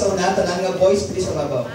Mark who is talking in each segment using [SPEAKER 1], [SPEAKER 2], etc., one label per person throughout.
[SPEAKER 1] So na, tanan nga boys, please sa babaw.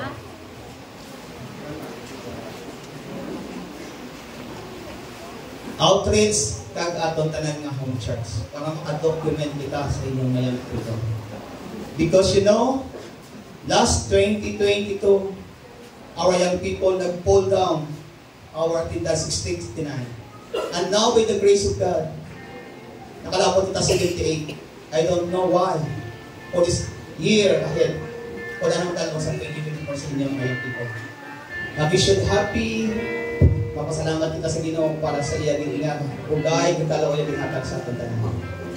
[SPEAKER 1] Outreach kag atong tanan nga home church para maka-document kita sa inyong ngayon ito. Because you know, last 2022, our young people nag-pull down our attendance 69. And now with the grace of God, nakalapot kita 78. I don't know why. For this year ahead, wala nang talong sa 2024 sa inyong ngayon people. We should happy. Papasalamat kita sa Ginoo para sa iya giningat. Ugay kung kalaw iya ginhatag sa atong tanan.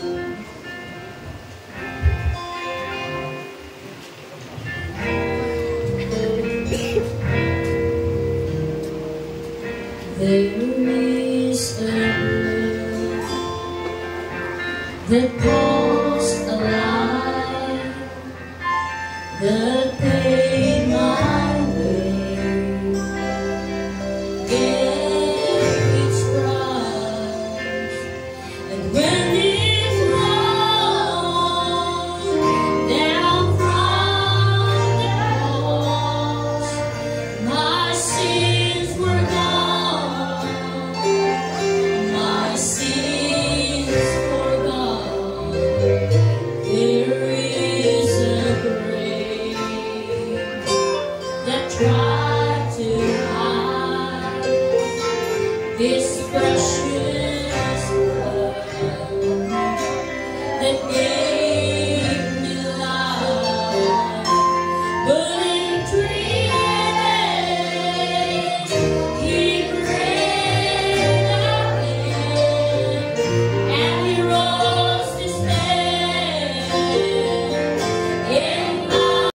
[SPEAKER 2] There is a love that calls alive the